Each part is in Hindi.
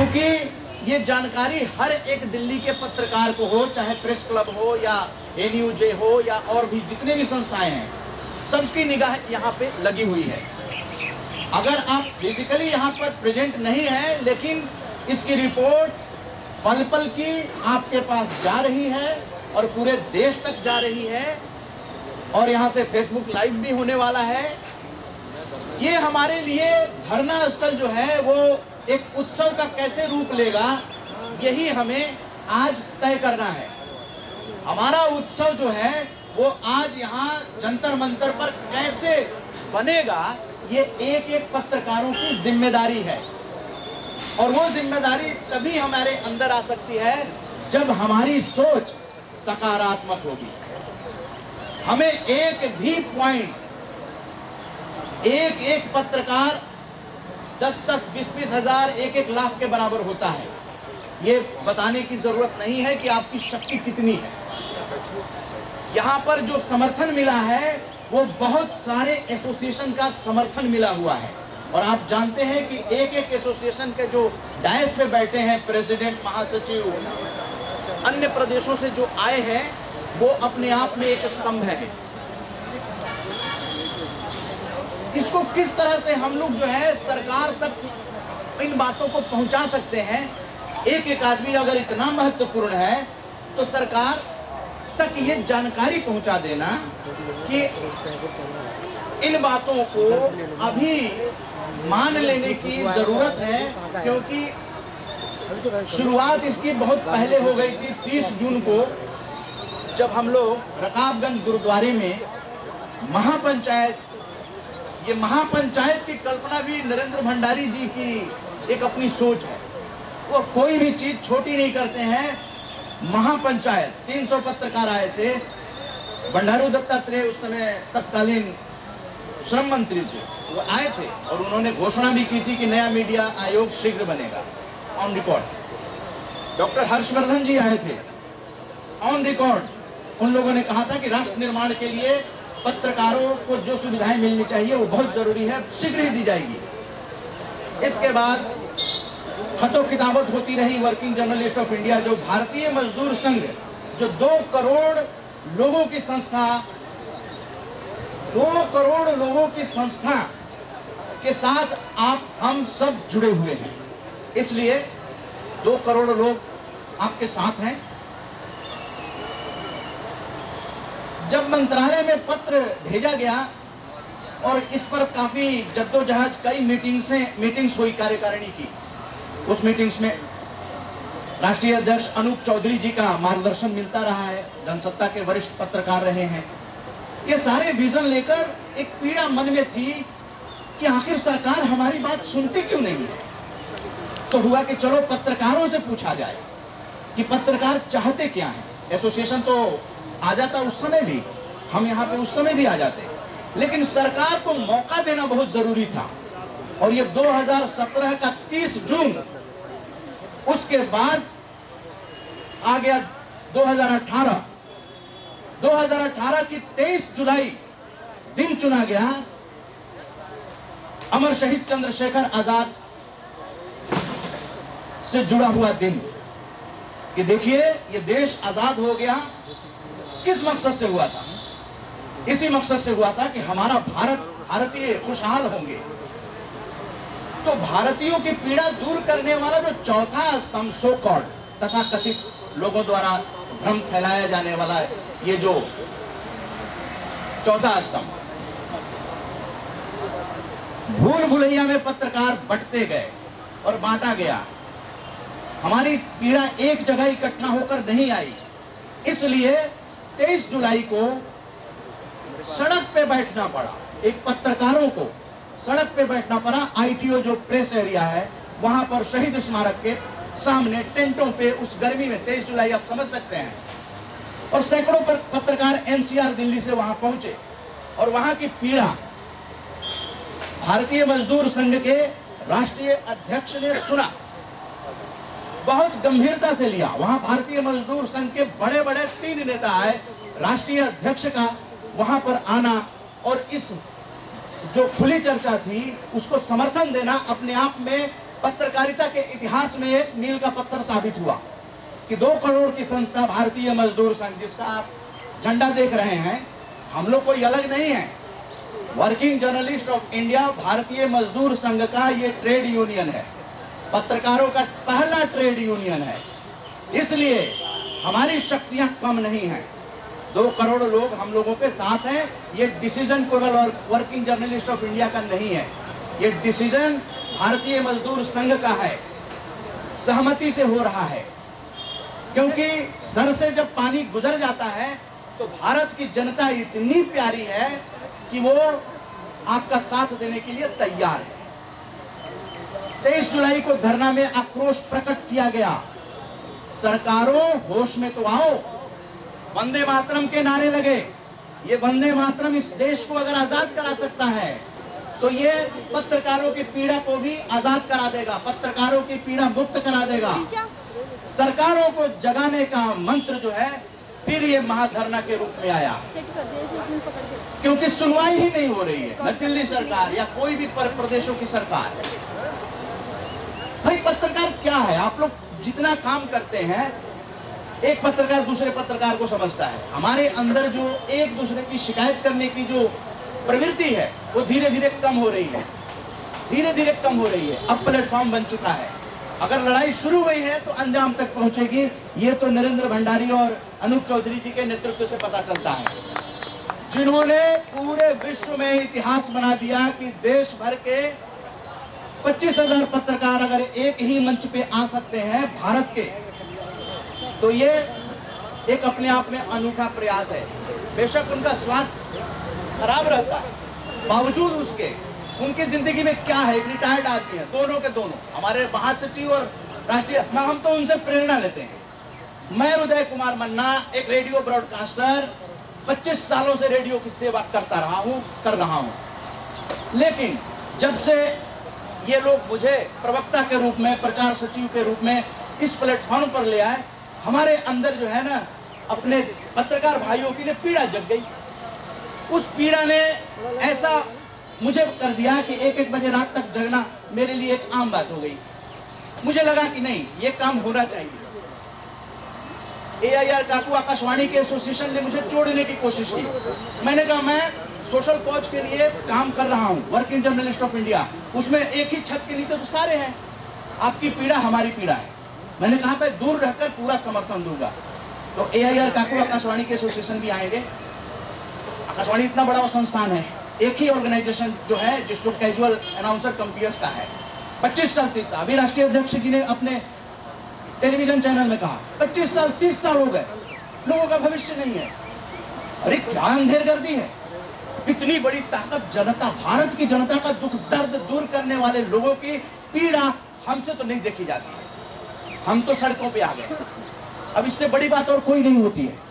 क्योंकि ये जानकारी हर एक दिल्ली के पत्रकार को हो, चाहे प्रेस क्लब हो या एनयूजे हो या और भी जितने भी संस्थाएं हैं, सबकी निगाह यहाँ पे लगी हुई है। अगर आप फिजिकली यहाँ पर प्रेजेंट नहीं है, लेकिन इसकी रिपोर्ट पल पल की आपके पास जा रही है और पूरे देश तक जा रही है, और यहाँ से फेसबुक लाइव भी होने वाला है। ये हमारे लिए धरना स्थल जो है वो एक उत्सव का कैसे रूप लेगा, यही हमें आज तय करना है। हमारा उत्सव जो है वो आज यहाँ जंतर मंतर पर कैसे बनेगा, ये एक एक पत्रकारों की जिम्मेदारी है। और वो जिम्मेदारी तभी हमारे अंदर आ सकती है जब हमारी सोच सकारात्मक होगी। हमें एक भी पॉइंट, एक एक पत्रकार 10-10, 20-20 हजार, 1-1 लाख के बराबर होता है, ये बताने की जरूरत नहीं है कि आपकी शक्ति कितनी है। यहाँ पर जो समर्थन मिला है वो बहुत सारे एसोसिएशन का समर्थन मिला हुआ है। और आप जानते हैं कि एक एक एसोसिएशन के जो डायस पे बैठे हैं, प्रेसिडेंट, महासचिव, अन्य प्रदेशों से जो आए हैं, वो अपने आप में एक स्तंभ है। इसको किस तरह से हम लोग जो है सरकार तक इन बातों को पहुंचा सकते हैं। एक एक आदमी अगर इतना महत्वपूर्ण है तो सरकार तक ये जानकारी पहुंचा देना कि इन बातों को अभी मान लेने की जरूरत है, क्योंकि शुरुआत इसकी बहुत पहले हो गई थी। 30 जून को जब हम लोग रकाबगंज गुरुद्वारे में महापंचायत, ये महापंचायत की कल्पना भी नरेंद्र भंडारी जी की एक अपनी सोच है, वो कोई भी चीज छोटी नहीं करते हैं। महापंचायत 300 पत्रकार आए थे, बंडारू दत्तात्रेय उस समय तत्कालीन श्रम मंत्री थे, वो आए थे और उन्होंने घोषणा भी की थी कि नया मीडिया आयोग शीघ्र बनेगा, on record. Doctor Harshvardhan ji आए थे, ऑन रिकॉर्ड। उन लोगों ने कहा था कि राष्ट्र निर्माण के लिए पत्रकारों को जो सुविधाएं मिलनी चाहिए वो बहुत जरूरी है, शीघ्र ही दी जाएगी। इसके बाद खतो किताबत होती रही वर्किंग जर्नलिस्ट ऑफ इंडिया, जो भारतीय मजदूर संघ, जो 2 करोड़ लोगों की संस्था, 2 करोड़ लोगों की संस्था के साथ हम सब जुड़े हुए हैं। इसलिए 2 करोड़ लोग आपके साथ हैं। जब मंत्रालय में पत्र भेजा गया और इस पर काफी जद्दोजहद, कई मीटिंग्स हुई कार्यकारिणी की। उस मीटिंग्स में राष्ट्रीय अध्यक्ष अनूप चौधरी जी का मार्गदर्शन मिलता रहा है, जनसत्ता के वरिष्ठ पत्रकार रहे हैं। ये सारे विजन लेकर एक पीड़ा मन में थी कि आखिर सरकार हमारी बात सुनती क्यों नहीं है। तो हुआ कि चलो पत्रकारों से पूछा जाए कि पत्रकार चाहते क्या हैं। एसोसिएशन तो आ जाता उस समय भी, हम यहाँ पे उस समय भी आ जाते, लेकिन सरकार को मौका देना बहुत जरूरी था। और ये 2017 का 30 जून, उसके बाद आ गया 2018 की 23 जुलाई दिन चुना गया अमर शहीद चंद्रशेखर आजाद से जुड़ा हुआ दिन, कि देखिए ये देश आजाद हो गया। किस मकसद से हुआ था? इसी मकसद से हुआ था कि हमारा भारतीय खुशहाल होंगे। तो भारतीयों की पीड़ा दूर करने वाला जो चौथा स्तंभ, सो कॉल्ड तथा कथित लोगों द्वारा भ्रम फैलाया जाने वाला ये जो चौथा स्तंभ, भूल भुलैया में पत्रकार बंटते गए और बांटा गया। हमारी पीड़ा एक जगह इकट्ठा होकर नहीं आई, इसलिए 23 जुलाई को सड़क पे बैठना पड़ा। एक पत्रकारों को सड़क पे बैठना पड़ा। आईटीओ जो प्रेस एरिया है वहां पर शहीद स्मारक के सामने टेंटों पे, उस गर्मी में 23 जुलाई आप समझ सकते हैं। और सैकड़ों पत्रकार एनसीआर दिल्ली से वहां पहुंचे और वहां की पीड़ा भारतीय मजदूर संघ के राष्ट्रीय अध्यक्ष ने सुना, बहुत गंभीरता से लिया। वहां भारतीय मजदूर संघ के बड़े बड़े 3 नेता आए। राष्ट्रीय अध्यक्ष का वहां पर आना और इस जो खुली चर्चा थी उसको समर्थन देना अपने आप में पत्रकारिता के इतिहास में एक मील का पत्थर साबित हुआ कि 2 करोड़ की संस्था भारतीय मजदूर संघ, जिसका आप झंडा देख रहे हैं, हम लोग कोई अलग नहीं है। वर्किंग जर्नलिस्ट ऑफ इंडिया भारतीय मजदूर संघ का ये ट्रेड यूनियन है, पत्रकारों का पहला ट्रेड यूनियन है। इसलिए हमारी शक्तियां कम नहीं हैं। 2 करोड़ लोग हम लोगों के साथ हैं। ये डिसीजन केवल और वर्किंग जर्नलिस्ट ऑफ इंडिया का नहीं है, ये डिसीजन भारतीय मजदूर संघ का है, सहमति से हो रहा है। क्योंकि सर से जब पानी गुजर जाता है तो भारत की जनता इतनी प्यारी है कि वो आपका साथ देने के लिए तैयार है। 23 जुलाई को धरना में आक्रोश प्रकट किया गया, सरकारों होश में तो आओ। वंदे मातरम के नारे लगे। ये वंदे मातरम इस देश को अगर आजाद करा सकता है तो ये पत्रकारों की पीड़ा को भी आजाद करा देगा, पत्रकारों की पीड़ा मुक्त करा देगा। सरकारों को जगाने का मंत्र जो है फिर ये महाधरना के रूप में आया, क्योंकि सुनवाई ही नहीं हो रही है, न दिल्ली सरकार या कोई भी प्रदेशों की सरकार। भाई पत्रकार क्या है? आप लोग जितना काम करते हैं, एक पत्रकार दूसरे पत्रकार को समझता है। हमारे अंदर जो एक दूसरे की शिकायत करने की जो प्रवृत्ति है वो धीरे धीरे कम हो रही है, धीरे धीरे कम हो रही है। अब प्लेटफॉर्म बन चुका है। अगर लड़ाई शुरू हुई है तो अंजाम तक पहुंचेगी। ये तो नरेंद्र भंडारी और अनूप चौधरी जी के नेतृत्व से पता चलता है, जिन्होंने पूरे विश्व में इतिहास बना दिया कि देश भर के 25,000 पत्रकार अगर एक ही मंच पे आ सकते हैं भारत के, तो ये एक अपने आप में अनूठा प्रयास है। बेशक उनका स्वास्थ्य खराब रहता है, बावजूद उसके उनकी जिंदगी में क्या है, एक रिटायर्ड आदमी है, दोनों के दोनों हमारे महासचिव और राष्ट्रीय, हम तो उनसे प्रेरणा लेते हैं। मैं उदय कुमार मन्ना, एक रेडियो ब्रॉडकास्टर, 25 सालों से रेडियो की सेवा कर रहा हूं। लेकिन जब से ये लोग मुझे प्रवक्ता के रूप में, प्रचार सचिव के रूप में इस प्लेटफॉर्म पर ले आए, हमारे अंदर जो है ना, अपने पत्रकार भाइयों की पीड़ा जग गई। उस पीड़ा ने ऐसा मुझे कर दिया कि 1-1 बजे रात तक जगना मेरे लिए एक आम बात हो गई। मुझे लगा कि नहीं, ये काम होना चाहिए। AIR काकू आकाशवाणी के एसोसिएशन ने मुझे जोड़ने की कोशिश की। मैंने कहा मैं सोशल कॉज के लिए काम कर रहा हूं, वर्किंग जर्नलिस्ट ऑफ इंडिया, उसमें एक ही छत के नीचे तो सारे हैं। आपकी पीड़ा हमारी पीड़ा है। मैंने कहा मैं दूर रहकर पूरा समर्थन दूंगा। तो AIR काकू आकाशवाणी के एसोसिएशन भी आएंगे। आकाशवाणी इतना बड़ा संस्थान है, एक ही ऑर्गेनाइजेशन जो है जिसको कैजुअल अनाउंसर कंपेयर्स का है। 25 साल 30 साल, अभी राष्ट्रीय अध्यक्ष जी ने अपने टेलीविजन चैनल में कहा 25 साल 30 साल हो गए, लोगों का भविष्य नहीं है। अरे क्या अंधेरगर्दी है। इतनी बड़ी ताकत जनता, भारत की जनता का दुख दर्द दूर करने वाले लोगों की पीड़ा हमसे तो नहीं देखी जाती। हम तो सड़कों पे आ गए। अब इससे बड़ी बात और कोई नहीं होती है।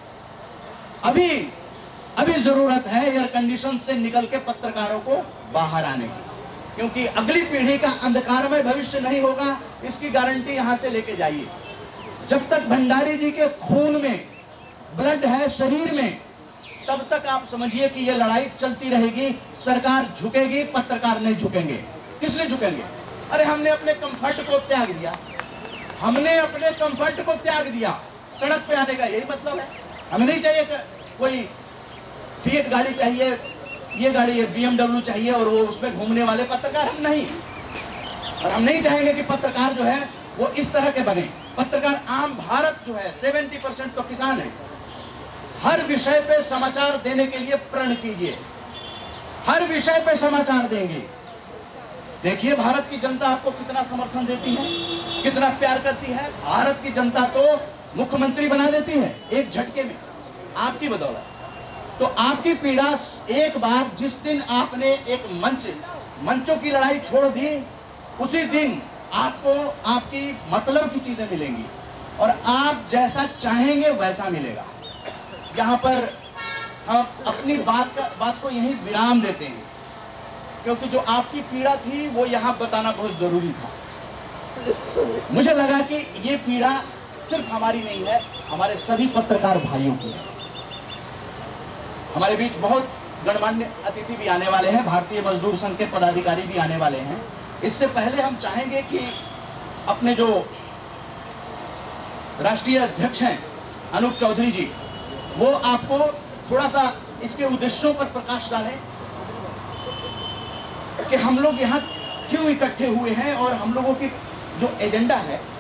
अभी जरूरत है एयर कंडीशन से निकल के पत्रकारों को बाहर आने की, क्योंकि अगली पीढ़ी का अंधकारमय भविष्य नहीं होगा, इसकी गारंटी यहां से लेके जाइए। जब तक भंडारी जी के खून में ब्लड है, शरीर में, तब तक आप समझिए कि यह लड़ाई चलती रहेगी। सरकार झुकेगी, पत्रकार नहीं झुकेंगे। किस लिए झुकेंगे? अरे हमने अपने कंफर्ट को त्याग दिया, हमने अपने कंफर्ट को त्याग दिया। सड़क पे आने का यही मतलब है। हमें नहीं चाहिए कोई फिएट गाड़ी चाहिए, ये गाड़ी है BMW चाहिए और वो उसमें घूमने वाले पत्रकार हम नहीं। और हम नहीं चाहेंगे कि पत्रकार जो है वो इस तरह के बने। पत्रकार आम भारत जो है 70% तो किसान है। हर विषय पे समाचार देने के लिए प्रण कीजिए, हर विषय पे समाचार देंगे। देखिए भारत की जनता आपको कितना समर्थन देती है, कितना प्यार करती है। भारत की जनता तो मुख्यमंत्री बना देती है एक झटके में, आपकी बदौलत। तो आपकी पीड़ा, एक बार जिस दिन आपने एक मंचों की लड़ाई छोड़ दी, उसी दिन आपको आपकी मतलब की चीजें मिलेंगी और आप जैसा चाहेंगे वैसा मिलेगा। यहाँ पर हम अपनी बात को यहीं विराम देते हैं, क्योंकि जो आपकी पीड़ा थी वो यहाँ बताना बहुत जरूरी था। मुझे लगा कि ये पीड़ा सिर्फ हमारी नहीं है, हमारे सभी पत्रकार भाइयों की है। हमारे बीच बहुत गणमान्य अतिथि भी आने वाले हैं, भारतीय मजदूर संघ के पदाधिकारी भी आने वाले हैं। इससे पहले हम चाहेंगे कि अपने जो राष्ट्रीय अध्यक्ष हैं अनूप चौधरी जी, वो आपको थोड़ा सा इसके उद्देश्यों पर प्रकाश डालें कि हम लोग यहाँ क्यों इकट्ठे हुए हैं और हम लोगों की जो एजेंडा है